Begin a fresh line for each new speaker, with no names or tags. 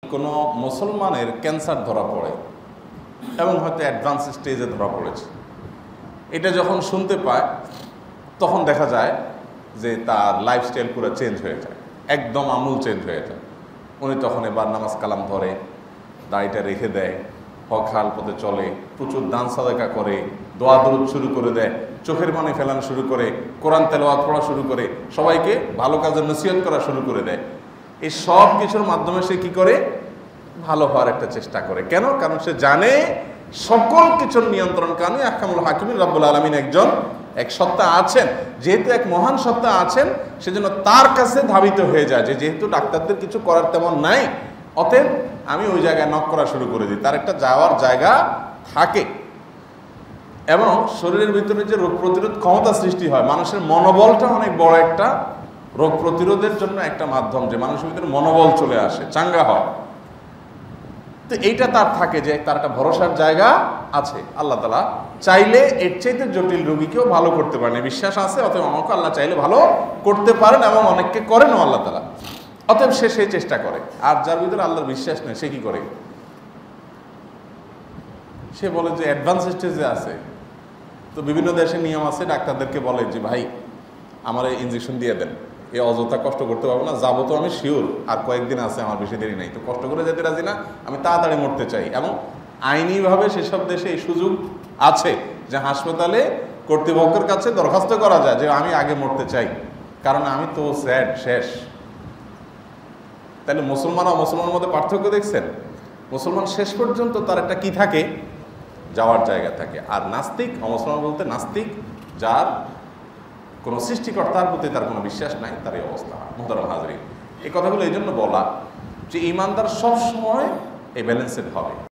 কোনো মুসলমানের ক্যান্সার ধরা পড়ে এবং হয়তো অ্যাডভান্স স্টেজে ধরা পড়েছে, এটা যখন শুনতে পায় তখন দেখা যায় যে তার লাইফস্টাইল পুরো চেঞ্জ হয়ে যায়, একদম আমূল চেঞ্জ হয়ে যায়। উনি তখন এবার নামাজ কালাম ধরে, দাড়িটা রেখে দেয়, হক হাল পথে চলে, প্রচুর দান সাদাকা করে, দোয়া দরুদ শুরু করে দেয়, চোখের পানি ফেলানো শুরু করে, কোরআন তেলাওয়াত পড়া শুরু করে, সবাইকে ভালো কাজের নসিহত করা শুরু করে দেয়। এই সব কিছুর মাধ্যমে সে কি করে? ভালো হওয়ার একটা চেষ্টা করে। কেন? কারণ সে জানে সকল কিছুর নিয়ন্ত্রণকারী আহকামুল হাকিমিন রব্বুল আলামিন এক সত্তা আছেন। যেহেতু এক মহান সত্তা আছেন, সেজন্য তার কাছে ধাবিত হয়ে যায় যে যেহেতু ডাক্তারদের কিছু করার তেমন নাই, অতএব আমি ওই জায়গায় নক করা শুরু করে দিই। তার একটা যাওয়ার জায়গা থাকে এবং শরীরের ভিতরে যে রোগ প্রতিরোধ ক্ষমতা সৃষ্টি হয়, মানুষের মনোবলটা অনেক বড় একটা রোগ প্রতিরোধের জন্য একটা মাধ্যম, যে মানুষের ভিতরে মনোবল চলে আসে, চাঙ্গা হয়। তো এইটা তার থাকে যে তার একটা ভরসার জায়গা আছে। আল্লাহ তাআলা চাইলে এর চাইতে জটিল রোগীকেও ভালো করতে পারেন, বিশ্বাস আছে। অতএব আমাকে আল্লাহ চাইলে ভালো করতে পারেন এবং অনেককে করেনও আল্লাহ তাআলা। অতএব সে সেই চেষ্টা করে। আর যার ভিতরে আল্লাহর বিশ্বাস নেই, সে কি করে? সে বলে যে অ্যাডভান্স স্টেজে আছে, তো বিভিন্ন দেশের নিয়ম আছে, ডাক্তারদেরকে বলে যে ভাই আমার ইঞ্জেকশন দিয়ে দেন, এ অযথা কষ্ট করতে পারবো না, যাবো তো আমি শিওর, আর কয়েকদিন আছে, আমার বেশি দেরি নাই, তো কষ্ট করে যেতে রাজি না, আমি তাড়াতাড়ি মরতে চাই। এবং আইনিভাবে সেসব দেশে এই সুযোগ আছে যে হাসপাতালে কর্তৃপক্ষের কাছে দরখাস্ত করা যায় যে আমি আগে মরতে চাই, কারণ আমি তো স্যাড শেষ। তাহলে মুসলমান আর মুসলমানের মধ্যে পার্থক্য দেখছেন? মুসলমান শেষ পর্যন্ত তার একটা কি থাকে? যাওয়ার জায়গা থাকে। আর নাস্তিক, অমুসলমান বলতে নাস্তিক, যার কোনো সৃষ্টিকর্তার প্রতি তার কোনো বিশ্বাস নাই, তার এই অবস্থা। মুহতারাম হাজরিন, এই কথাগুলো এই জন্য বলা যে ঈমানদার সবসময় এই ব্যালেন্সেড হবে।